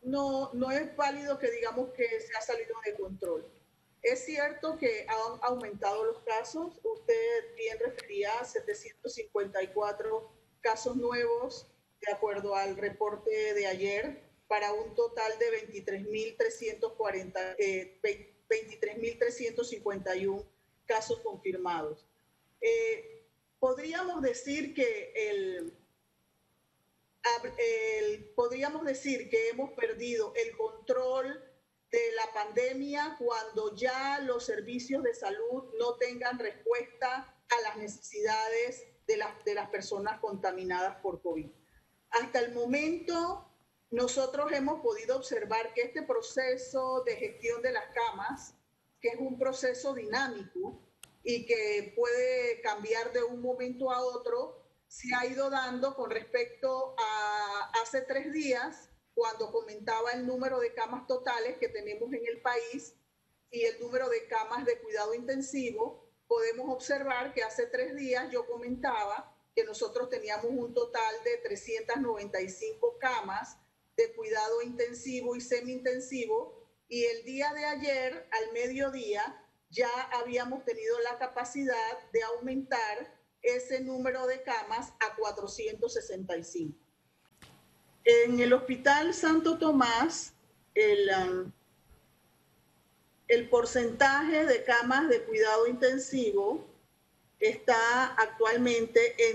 no es válido que digamos que se ha salido de control. Es cierto que han aumentado los casos. Usted bien refería a 754 casos nuevos, de acuerdo al reporte de ayer, para un total de 23.351 casos confirmados. Podríamos decir que hemos perdido el control de la pandemia cuando ya los servicios de salud no tengan respuesta a las necesidades de las personas contaminadas por COVID. Hasta el momento, nosotros hemos podido observar que este proceso de gestión de las camas, que es un proceso dinámico y que puede cambiar de un momento a otro, se ha ido dando con respecto a hace 3 días, cuando comentaba el número de camas totales que tenemos en el país y el número de camas de cuidado intensivo. Podemos observar que hace 3 días yo comentaba que nosotros teníamos un total de 395 camas de cuidado intensivo y semi-intensivo, y el día de ayer, al mediodía, ya habíamos tenido la capacidad de aumentar ese número de camas a 465. En el Hospital Santo Tomás, el porcentaje de camas de cuidado intensivo está actualmente en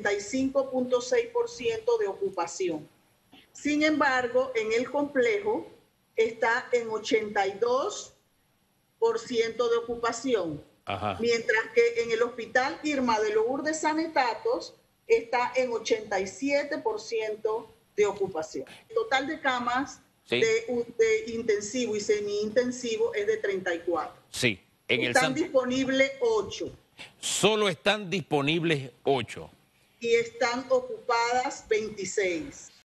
75.6% de ocupación. Sin embargo, en el complejo está en 82% de ocupación. Ajá. Mientras que en el Hospital Irma de Lourdes Sanetatos está en 87% de ocupación. El total de camas de intensivo y semi-intensivo es de 34. Sí. Están disponibles 8. Solo están disponibles 8. Y están ocupadas 26.